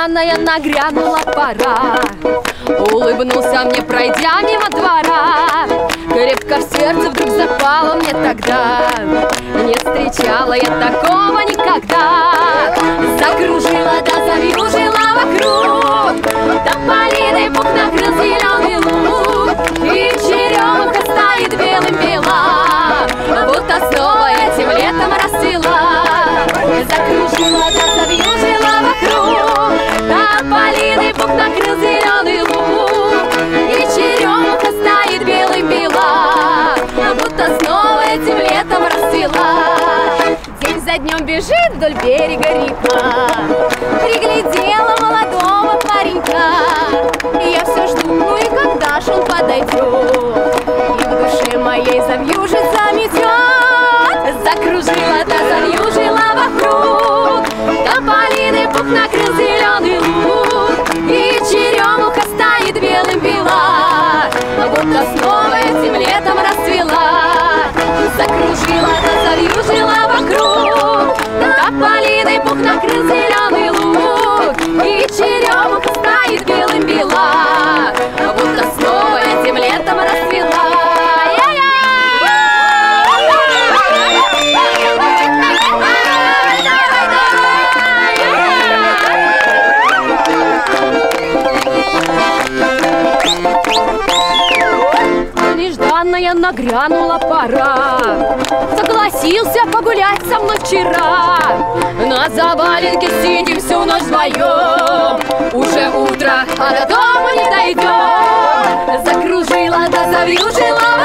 нежданная нагрянула пора. Улыбнулся мне, пройдя мимо двора. Крепко в сердце вдруг запало мне тогда. Не встречала я такого никогда. Закружила да завьюжила вокруг. Тополиный пух накрыл зеленый луг. И черемуха стоит белым-бела, будто снова этим летом расцвела. Закружила да завьюжила вокруг. Тополиный пух накрыл зеленый луг. И черемуха стоит белым-бела, будто снова этим летом расцвела. День за днем бежит вдоль берега река. Приглядела молодого паренька. И я все жду, ну и когда ж он подойдет и в душе моей завьюжит, заметет. Закружила да завьюжила вокруг. Тополиный пух накрыл зеленый луг. И черемуха стоит белым-бела, будто снова этим летом расцвела. Закружила да завьюжила вокруг. Тополиный пух накрыл зеленый луг. И черемуха стоит белым-бела, будто снова этим летом расцвела. Нежданная нагрянула пора. Согласился погулять со мной вчера. На заваленке сидим всю ночь вдвоем. Уже утро, а до дома не дойдем. Закружила да завьюжила